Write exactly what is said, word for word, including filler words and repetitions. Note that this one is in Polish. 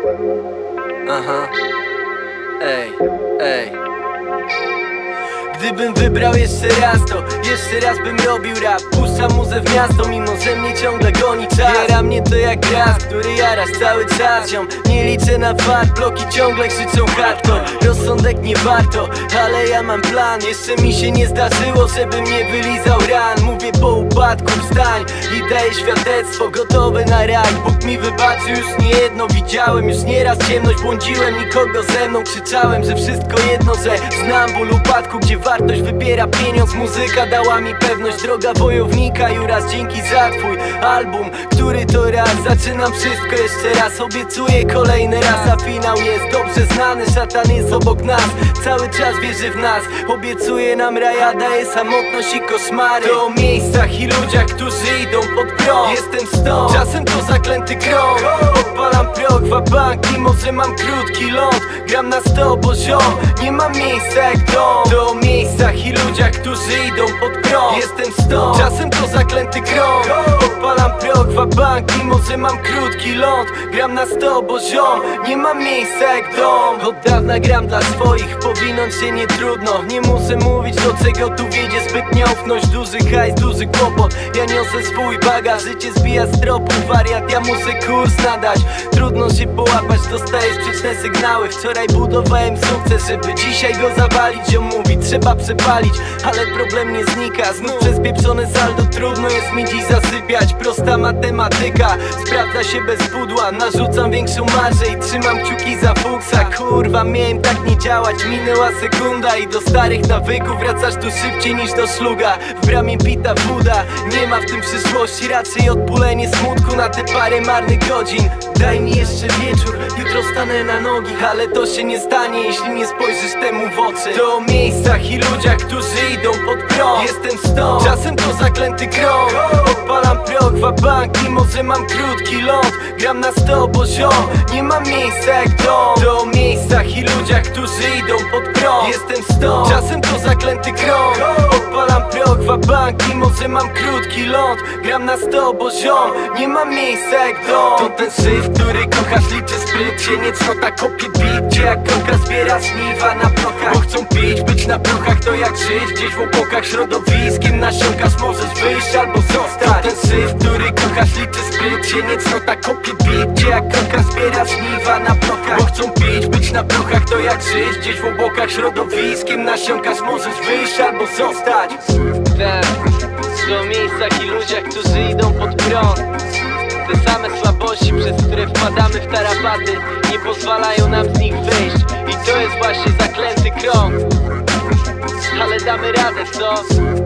Aha. Ej, ej. Gdybym wybrał jeszcze raz, to jeszcze raz bym robił rap. Puszczam muzę w miasto, mimo że mnie ciągle goni czas. Biera mnie to jak gaz, który jarasz cały czas, ziom. Nie liczę na fart, bloki ciągle krzyczą hardcore. Rozsądek nie warto, ale ja mam plan. Jeszcze mi się nie zdarzyło, żebym nie wylizał ran. Mówię po upadku wstań i daję świadectwo, gotowe na raj. Bóg mi wybaczy, już nie jedno widziałem. Już nieraz ciemność błądziłem, nikogo ze mną krzyczałem, że wszystko jedno, że znam ból upadku, gdzie wartość wybiera pieniądz. Muzyka dała mi pewność, droga wojownika. Juraz, dzięki za twój album, który to raz zaczynam wszystko jeszcze raz. Obiecuję kolejny raz, a finał jest dobrze znany. Szatan jest obok nas, cały czas wierzy w nas. Obiecuję nam raj, a daje samotność i koszmary. To o miejscach i ludziach, którzy idą pod prąd. Jestem stąd, czasem to zaklęty krąg. Odpalam proch, wabank, mimo że mam krótki ląd. Gram na sto, bo ziom, nie mam miejsca jak dom. To o miejscach i ludziach, którzy idą pod prąd. Jestem stąd, czasem to zaklęty krąg. Odpalam proch, wabank, mimo że mam krótki ląd. Gram na sto, bo ziom, nie mam miejsca jak dom. Od dawna gram dla swoich, powinąć się nie trudno. Nie muszę mówić, do czego tu wiedzie zbytnia ufność. Duży hajs, duży kłopot, ja niosę swój bagaż. Życie zbija z tropu, wariat, ja muszę kurs nadać. Trudno się połapać, dostaję sprzeczne sygnały. Wczoraj budowałem sukces, żeby dzisiaj go zawalić. Ziom mówi, trzeba przepalić, ale problem nie znika. Znów przez pieprzone saldo, trudno jest mi dziś zasypiać. Prosta matematyka, sprawdza się bez pudła. Narzucam większą marżę i trzymam kciuki za fuksa. Kurwa, miałem tak nie działać, minęła sekunda i do starych nawyków wracasz tu szybciej niż do szluga. W bramie pita woda, nie ma w tym przyszłości, raczej odpulenie smutku na te parę marnych godzin. Daj mi jeszcze wieczór, jutro stanę na nogi, ale to się nie stanie, jeśli nie spojrzysz temu w oczy. To o miejscach i ludziach, którzy idą pod prąd. Jestem stąd, czasem to zaklęty krąg. Odpalam proch, wabank, mimo że mam krótki ląd. Gram na sto, bo ziom, nie mam miejsca jak dom. To o miejscach i ludziach, którzy idą pod prąd. Jestem stąd, czasem to zaklęty krąg. Odpalam proch, wabank, mimo że mam krótki ląd. Gram na sto, bo ziom, nie mam miejsca jak dom. To ten syf, który kochasz, liczy spryt się, niecnota kopie bit, gdzie jak koka zbiera żniwa na blokach. Bo chcą pić, być na prochach, to jak żyć gdzieś w obłokach środowiskiem. Nasiąkasz, możesz wyjść albo zostać. To ten syf, który kochasz, liczy spryt się, niecnota kopie bit, gdzie jak koka zbiera żniwa na blokach. Bo chcą pić, być na prochach, to jak żyć gdzieś w obłokach środowiskiem. Nasiąkasz, możesz wyjść albo zostać. Ten, w miejscach i ludziach, którzy idą pod prąd. Te same słabości, przez które wpadamy w tarapaty, nie pozwalają nam z nich wyjść. I to jest właśnie zaklęty krąg. Ale damy radę, co?